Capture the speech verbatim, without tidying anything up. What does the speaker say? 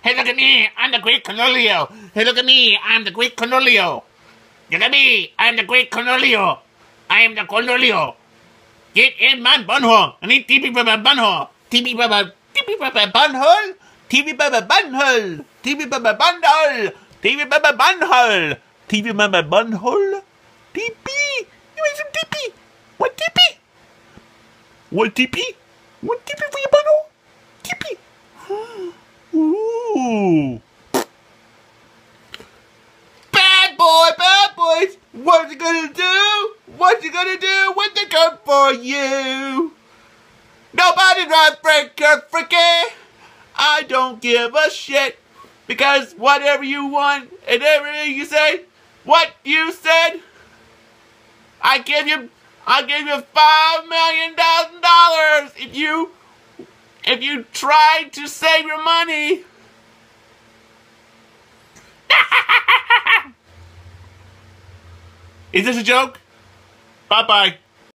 Hey, look at me. I'm the Great Cornelio. Hey, look at me. I'm the Great Cornelio. Look at me. I'm the Great Cornelio. I am the Cornelio. Get in my bunhole. I need T V for my bunhole. T V for my, T V for my bunhole. T V for my bunhole. T V for my bunhole. T V for my bunhole. T V for my bunhole. T P. You want some T P? What T P? What T P? What T P for your bunhole? T P. Ooh. Bad boy, bad boys. What's he gonna do? What's he gonna do when they come for you? Nobody's gonna break your freaky. I don't give a shit. Because whatever you want and everything you say, what you said, I give you, I give you five million dollars if you, if you try to save your money. Is this a joke? Bye-bye.